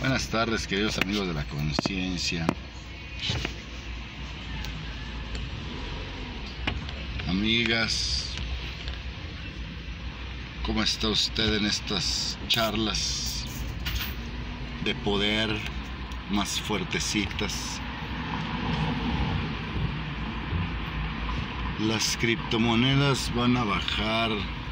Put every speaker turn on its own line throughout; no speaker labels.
Buenas tardes, queridos amigos de la conciencia. Amigas, ¿cómo está usted en estas charlas de poder más fuertecitas? Las criptomonedas van a bajar.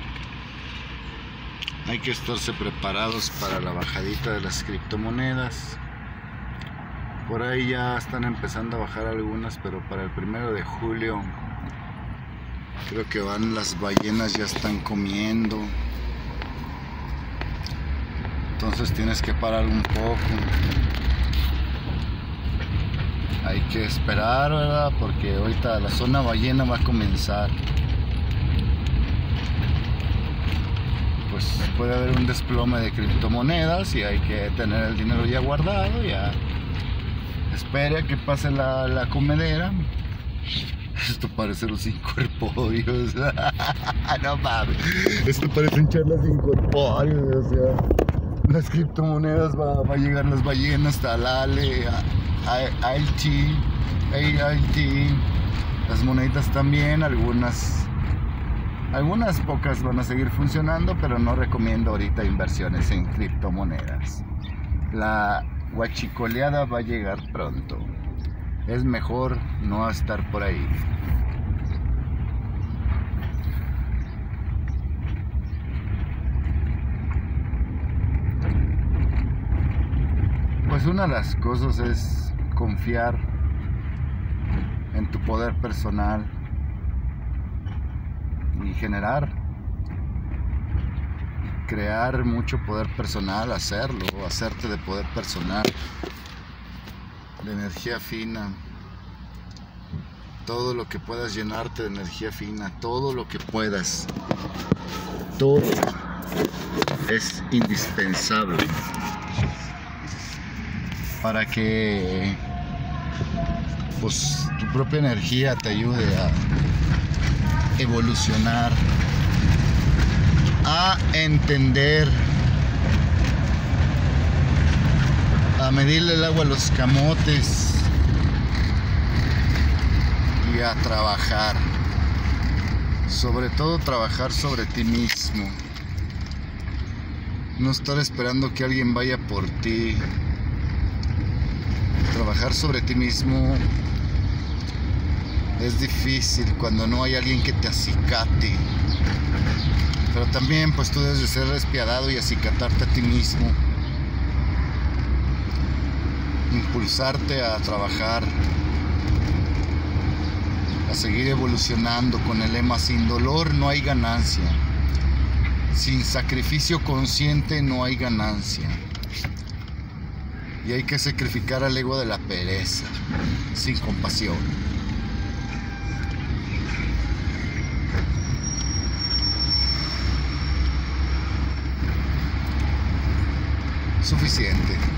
Hay que estarse preparados para la bajadita de las criptomonedas. Por ahí ya están empezando a bajar algunas, pero para el 1 de julio creo que las ballenas ya están comiendo. Entonces tienes que parar un poco. Hay que esperar, ¿verdad? Porque ahorita la zona ballena va a comenzar. Pues puede haber un desplome de criptomonedas y hay que tener el dinero ya guardado. Ya espere a que pase la comedera. Esto parece los incorpóreos. No mames, esto parecen charlas de incorpóreos. O sea, las criptomonedas va a llegar las ballenas, Talale, AIT, las moneditas también, algunas pocas van a seguir funcionando, pero no recomiendo ahorita inversiones en criptomonedas. La huachicoleada va a llegar pronto. Es mejor no estar por ahí. Pues una de las cosas es confiar en tu poder personal y crear mucho poder personal, hacerte de poder personal, de energía fina, todo lo que puedas llenarte de energía fina, todo lo que puedas, todo es indispensable para que pues tu propia energía te ayude a evolucionar, a entender, a medirle el agua a los camotes y a trabajar. Sobre todo trabajar sobre ti mismo. No estar esperando que alguien vaya por ti. Trabajar sobre ti mismo es difícil cuando no hay alguien que te acicate. Pero también pues tú debes de ser despiadado y acicatarte a ti mismo. Impulsarte a trabajar, a seguir evolucionando con el lema: sin dolor no hay ganancia, sin sacrificio consciente no hay ganancia. Y hay que sacrificar al ego de la pereza, sin compasión. Suficiente.